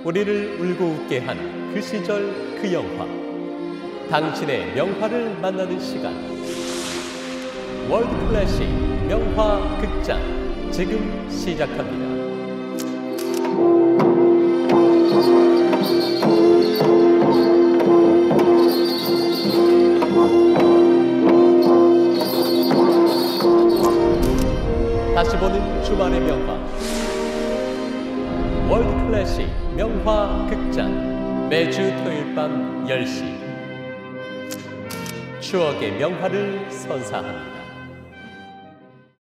우리를 울고 웃게 한 그 시절 그 영화. 당신의 명화를 만나는 시간. 월드 클래식 명화 극장 지금 시작합니다. 다시 보는 주말의 명화. 월드 클래식 명화 극장 매주 토요일 밤 10시 추억의 명화를 선사합니다.